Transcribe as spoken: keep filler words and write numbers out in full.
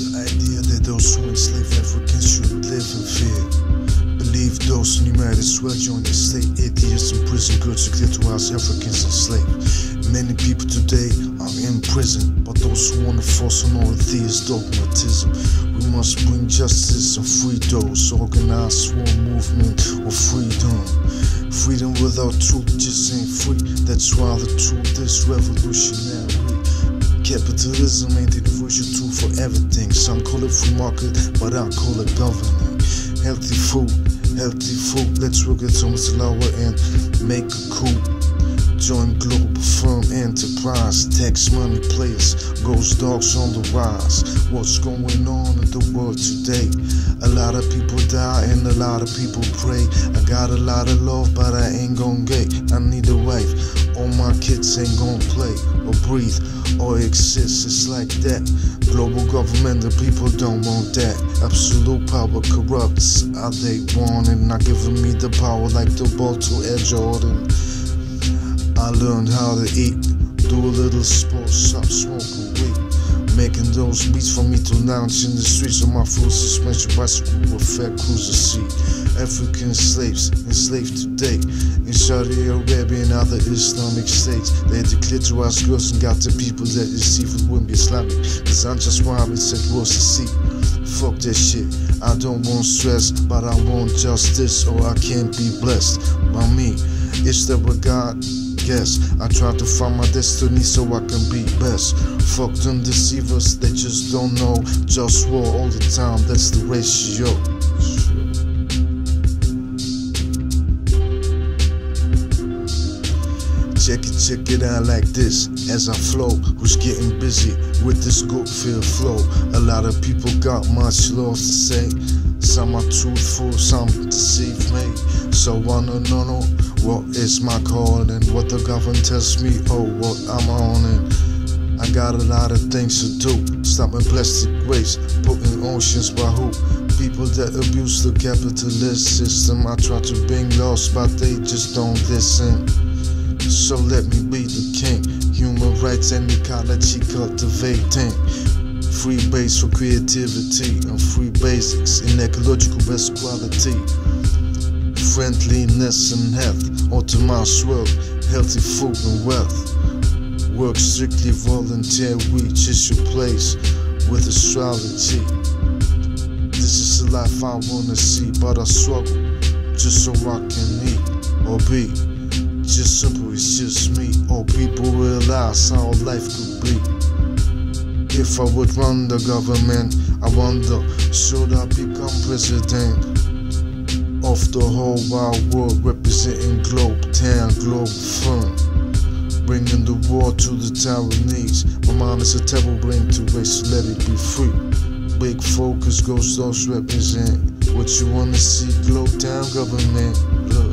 The idea that those who enslave Africans should live in fear. Believe those who might as well join the state. Atheists in prison, girls to clear to house Africans enslaved. Many people today are in prison, but those who want to force on all atheist dogmatism. We must bring justice and free those. Organize sworn movement of freedom. Freedom without truth just ain't free. That's why the truth is revolutionary. Capitalism ain't the universal tool for everything. Some call it free market, but I call it governing. Healthy food, healthy food. Let's work it Thomas Lower and make a coup. Join global firm enterprise. Tax money players, ghost dogs on the rise. What's going on in the world today? A lot of people die and a lot of people pray. I got a lot of love, but I ain't gon' get. I need a wife. All my kids ain't gon' play or breathe or exist. It's like that. Global government, the people don't want that. Absolute power corrupts. Are they wanting? Not giving me the power like the ball to Air Jordan. I learned how to eat, do a little sports, stop smoking weed. Making those beats for me to lounge in the streets on my full suspension bicycle with fat cruiser seat. African slaves enslaved today in Saudi Arabia and other Islamic states. They declared to us girls and got the people that deceive it wouldn't be Islamic. Cause I'm just why it said was to see. Fuck that shit. I don't want stress, but I want justice or I can't be blessed by me. Is there a God? Yes, I try to find my destiny so I can be best. Fuck them deceivers, they just don't know. Just war all the time, that's the ratio. Check it, check it out like this as I flow. Who's getting busy with this good feel flow? A lot of people got much love to say. Some are truthful, some deceive me. So I don't know what is my calling, what the government tells me, oh what I'm on it. I got a lot of things to do. Stopping plastic waste, putting oceans by who? People that abuse the capitalist system. I try to bring laws, but they just don't listen. So let me be the king. Human rights and ecology cultivating. Free base for creativity and free basics in ecological best quality. Friendliness and health, optimized world, healthy food and wealth. Work strictly volunteer, reach is your place with astrology. This is the life I wanna see, but I struggle just so I can eat or be. Just simple, it's just me. All people realize how life could be. If I would run the government, I wonder, should I become president of the whole wide world, representing Globe Town, Globe Firm, bringing the war to the Taiwanese. My mind is a terrible brain to waste, so let it be free. Big focus goes those represent what you wanna see. Globe Town government, look.